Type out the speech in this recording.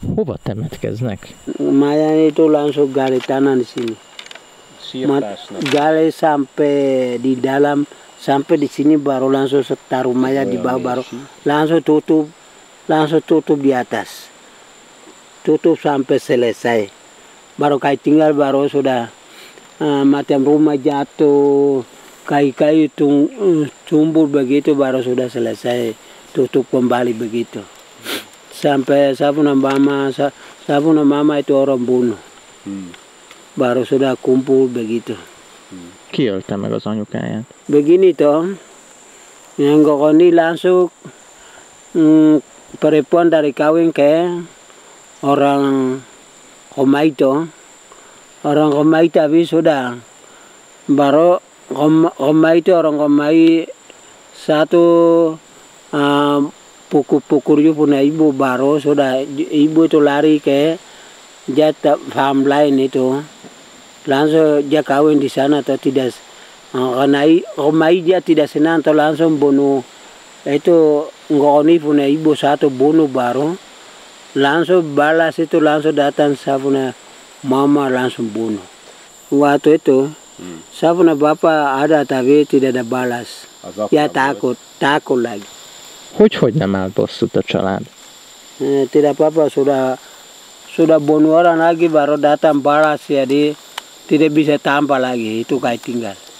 Hova temetkeznek? Maya itu langsung gali tanah di sini. Gali sampai di dalam, sampai di sini baru langsung taruh maya di bawah, baru langsung tutup di atas. Tutup sampai selesai. Baru kayak tinggal baru sudah macam rumah jatuh, kayu-kayu tumbuh begitu baru sudah selesai. Tutup kembali begitu. Sampai saya punya mama itu orang bunuh. Baru sudah kumpul begitu. Ki ölte meg az anyukáját? Begini toh, yang ini langsung perempuan dari kawin ke orang Komaito. Orang Komaito habis sudah. Baru Komaito orang Komai satu pukul punya ibu baru sudah ibu itu lari ke jatah farm lain itu langsung dia kawin di sana atau tidak karena Komai dia tidak senang atau langsung bunuh itu ngoni punya ibu satu bunuh baru langsung balas itu langsung datang saya punya mama langsung bunuh waktu itu saya punya bapak ada tapi tidak ada balas ya takut lagi. Hogy nem áll bosszút a család? Tidak apa-apa, sudah bunuh orang lagi baru datang balas jadi tidak bisa tambah lagi, itu kayak tinggal.